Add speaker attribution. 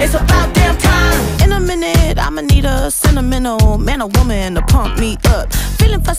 Speaker 1: It's about damn time. In a minute, I'ma need a sentimental man or woman to pump me up. Feeling